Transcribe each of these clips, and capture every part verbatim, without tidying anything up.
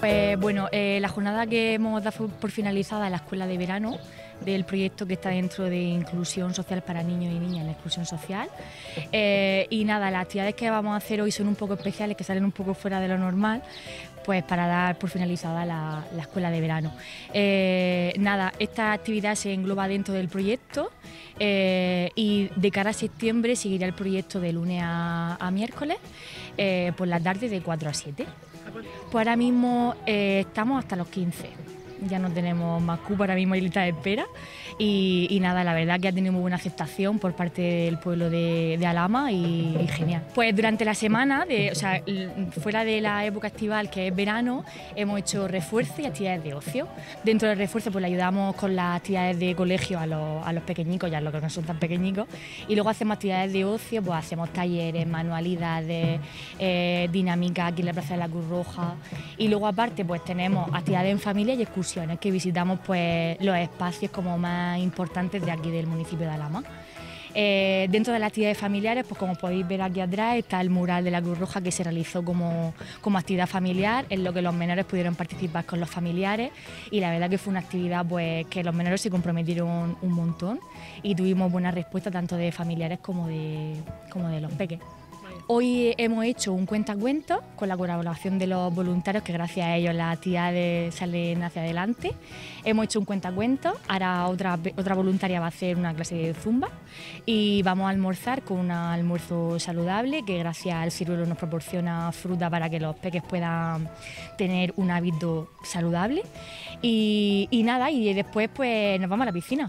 Pues bueno, eh, la jornada que hemos dado por finalizada en la escuela de verano del proyecto que está dentro de Inclusión Social para Niños y Niñas en la Exclusión Social. Eh, y nada, las actividades que vamos a hacer hoy son un poco especiales, que salen un poco fuera de lo normal, pues para dar por finalizada la, la escuela de verano. Eh, nada, esta actividad se engloba dentro del proyecto eh, y de cara a septiembre seguirá el proyecto de lunes a, a miércoles eh, por la tarde de cuatro a siete. Pues ahora mismo eh, estamos hasta los quince. Ya no tenemos más cupo, ahora mismo hay lista de espera y, y nada, la verdad que ha tenido muy buena aceptación por parte del pueblo de, de Alhama y, y genial. Pues durante la semana, de, o sea, fuera de la época estival que es verano, hemos hecho refuerzo y actividades de ocio. Dentro del refuerzo pues le ayudamos con las actividades de colegio a los, a los pequeñicos, ya los que no son tan pequeñicos, y luego hacemos actividades de ocio, pues hacemos talleres, manualidades, eh, dinámica aquí en la Plaza de la Cruz Roja, y luego aparte pues tenemos actividades en familia y excursiones que visitamos pues los espacios como más importantes de aquí del municipio de Alhama. Eh, dentro de las actividades familiares, pues como podéis ver aquí atrás, está el mural de la Cruz Roja que se realizó como, como actividad familiar, en lo que los menores pudieron participar con los familiares, y la verdad que fue una actividad pues que los menores se comprometieron un montón y tuvimos buena respuesta tanto de familiares como de, como de los peques. Hoy hemos hecho un cuentacuentos con la colaboración de los voluntarios, que gracias a ellos las actividades salen hacia adelante. Hemos hecho un cuentacuentos, ahora otra, otra voluntaria va a hacer una clase de zumba y vamos a almorzar con un almuerzo saludable que gracias al ciruelo nos proporciona fruta para que los peques puedan tener un hábito saludable. Y, y nada, y después pues nos vamos a la piscina.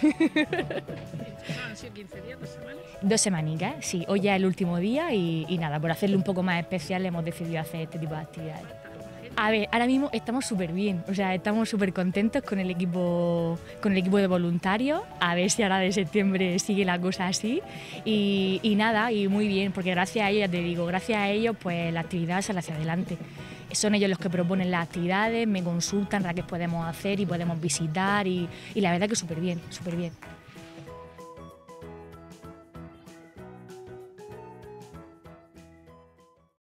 ¿Han sido quince días, dos semanas? Dos semanicas, sí. Hoy ya es el último día y, y nada, por hacerlo un poco más especial hemos decidido hacer este tipo de actividades. A ver, ahora mismo estamos súper bien, o sea, estamos súper contentos con el equipo con el equipo de voluntarios, a ver si ahora de septiembre sigue la cosa así y, y nada, y muy bien, porque gracias a ellos, ya te digo, gracias a ellos pues la actividad sale hacia adelante. Son ellos los que proponen las actividades, me consultan para qué podemos hacer y podemos visitar y, y la verdad que súper bien, súper bien.